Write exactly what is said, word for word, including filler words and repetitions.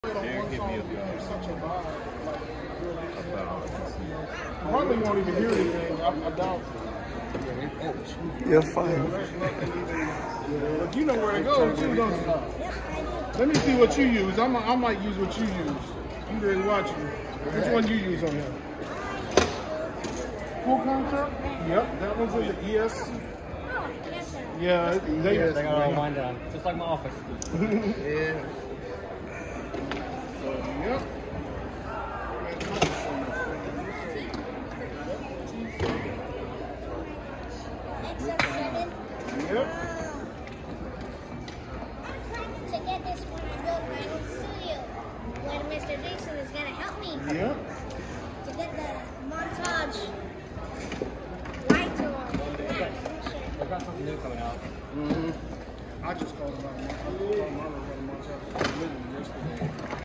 Derek hit me up Such a vibe. about Probably won't even hear anything. I, I doubt it. You're fine. But you know where to go too, don't you? Let me see what you use. I'm, I might use what you use. You really watching. Which one you use on here? Full contract? Yep, that one's in the E S. Yeah, they, Yeah, they got all mine done, just like my office. Yeah. Yep. Yep. To get this when I build my own studio, when Mister Jason is going to help me Yep. to get the montage lights on. I've got something new coming out. Mm-hmm. I just called about a montage. I called my montage literally yesterday.